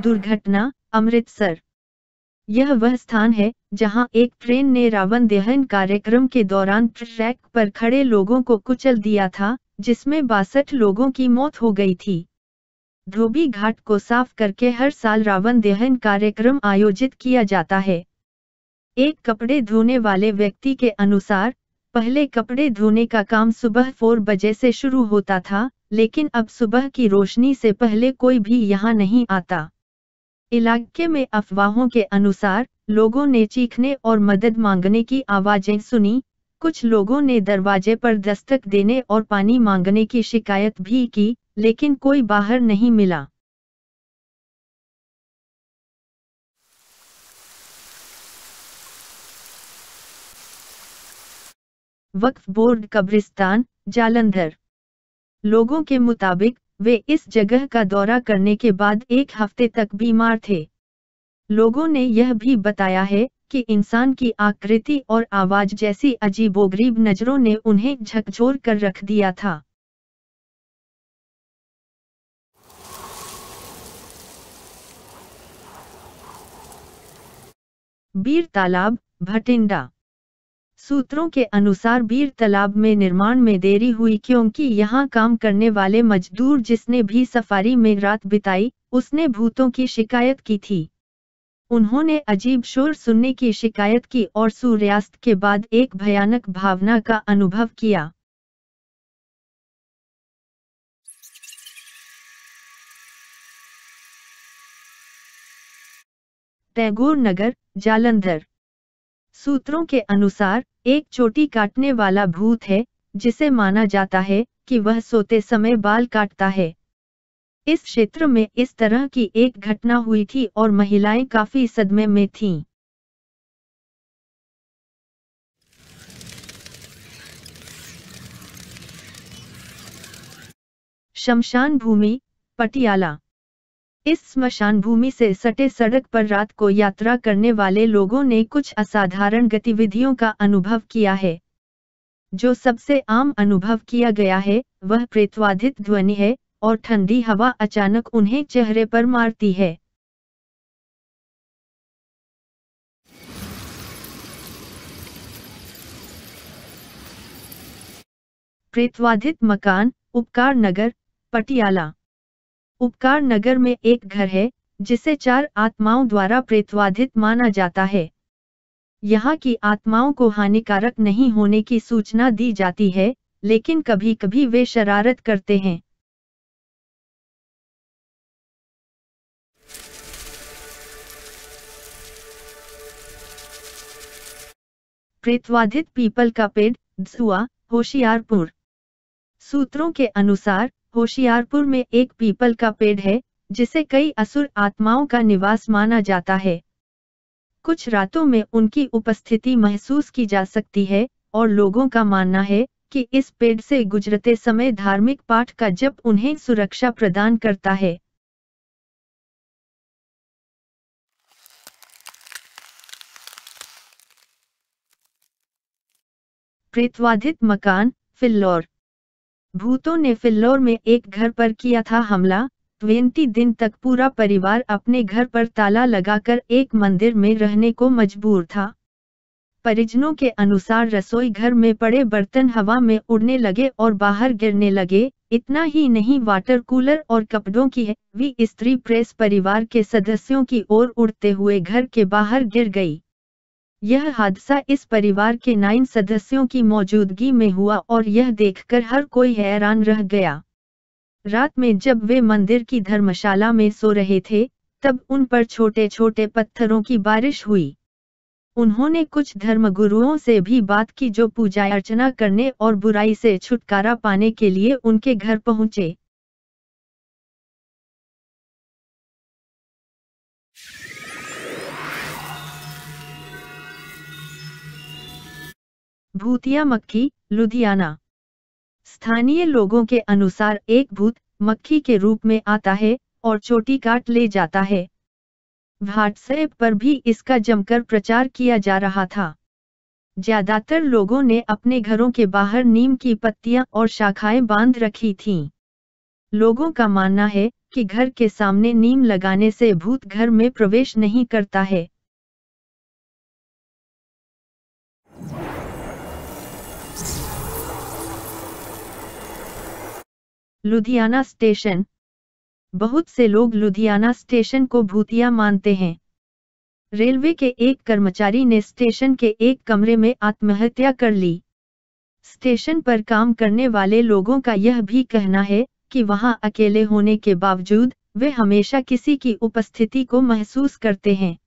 दुर्घटना, अमृतसर। यह वह स्थान है जहां एक ट्रेन ने रावण दहन कार्यक्रम के दौरान ट्रैक पर खड़े लोगों को कुचल दिया था, जिसमें 62 लोगों की मौत हो गई थी। धोबी घाट को साफ करके हर साल रावण दहन कार्यक्रम आयोजित किया जाता है। एक कपड़े धोने वाले व्यक्ति के अनुसार, पहले कपड़े धोने का काम सुबह 4 बजे से शुरू होता था, लेकिन अब सुबह की रोशनी से पहले कोई भी यहाँ नहीं आता। इलाके में अफवाहों के अनुसार लोगों ने चीखने और मदद मांगने की आवाजें सुनी। कुछ लोगों ने दरवाजे पर दस्तक देने और पानी मांगने की शिकायत भी की, लेकिन कोई बाहर नहीं मिला। वक्फ बोर्ड कब्रिस्तान, जालंधर। लोगों के मुताबिक वे इस जगह का दौरा करने के बाद 1 हफ्ते तक बीमार थे। लोगों ने यह भी बताया है कि इंसान की आकृति और आवाज जैसी अजीबोगरीब नजरों ने उन्हें झकझोर कर रख दिया था। बीर तालाब, भटिंडा। सूत्रों के अनुसार बीर तालाब में निर्माण में देरी हुई क्योंकि यहां काम करने वाले मजदूर जिसने भी सफारी में रात बिताई, उसने भूतों की शिकायत की थी। उन्होंने अजीब शोर सुनने की शिकायत की और सूर्यास्त के बाद एक भयानक भावना का अनुभव किया। टैगोर नगर, जालंधर। सूत्रों के अनुसार एक चोटी काटने वाला भूत है, जिसे माना जाता है कि वह सोते समय बाल काटता है। इस क्षेत्र में इस तरह की एक घटना हुई थी और महिलाएं काफी सदमे में थीं। शमशान भूमि, पटियाला। इस स्मशान भूमि से सटे सड़क पर रात को यात्रा करने वाले लोगों ने कुछ असाधारण गतिविधियों का अनुभव किया है। जो सबसे आम अनुभव किया गया है, वह प्रेतवाधित ध्वनि है और ठंडी हवा अचानक उन्हें चेहरे पर मारती है। प्रेतवाधित मकान, उपकार नगर, पटियाला। उपकार नगर में एक घर है, जिसे 4 आत्माओं द्वारा प्रेतवाधित माना जाता है। यहाँ की आत्माओं को हानिकारक नहीं होने की सूचना दी जाती है, लेकिन कभी-कभी वे शरारत करते हैं। प्रेतवाधित पीपल का पेड़, दसुआ, होशियारपुर। सूत्रों के अनुसार होशियारपुर में एक पीपल का पेड़ है, जिसे कई असुर आत्माओं का निवास माना जाता है। कुछ रातों में उनकी उपस्थिति महसूस की जा सकती है और लोगों का मानना है कि इस पेड़ से गुजरते समय धार्मिक पाठ का जप उन्हें सुरक्षा प्रदान करता है। प्रेतवाधित मकान, फिल्लौर। भूतों ने फिल्लौर में एक घर पर किया था हमला। 20 दिन तक पूरा परिवार अपने घर पर ताला लगाकर एक मंदिर में रहने को मजबूर था। परिजनों के अनुसार रसोई घर में पड़े बर्तन हवा में उड़ने लगे और बाहर गिरने लगे। इतना ही नहीं, वाटर कूलर और कपड़ों की हैवी इस्त्री प्रेस परिवार के सदस्यों की ओर उड़ते हुए घर के बाहर गिर गई। यह हादसा इस परिवार के 9 सदस्यों की मौजूदगी में हुआ और यह देखकर हर कोई हैरान रह गया। रात में जब वे मंदिर की धर्मशाला में सो रहे थे, तब उन पर छोटे छोटे पत्थरों की बारिश हुई। उन्होंने कुछ धर्मगुरुओं से भी बात की जो पूजा अर्चना करने और बुराई से छुटकारा पाने के लिए उनके घर पहुंचे। भूतिया मक्खी, लुधियाना। स्थानीय लोगों के अनुसार एक भूत मक्खी के रूप में आता है और चोटी काट ले जाता है। व्हाट्सएप पर भी इसका जमकर प्रचार किया जा रहा था। ज्यादातर लोगों ने अपने घरों के बाहर नीम की पत्तियां और शाखाएं बांध रखी थीं। लोगों का मानना है कि घर के सामने नीम लगाने से भूत घर में प्रवेश नहीं करता है। लुधियाना स्टेशन। बहुत से लोग लुधियाना स्टेशन को भूतिया मानते हैं। रेलवे के एक कर्मचारी ने स्टेशन के एक कमरे में आत्महत्या कर ली। स्टेशन पर काम करने वाले लोगों का यह भी कहना है कि वहां अकेले होने के बावजूद वे हमेशा किसी की उपस्थिति को महसूस करते हैं।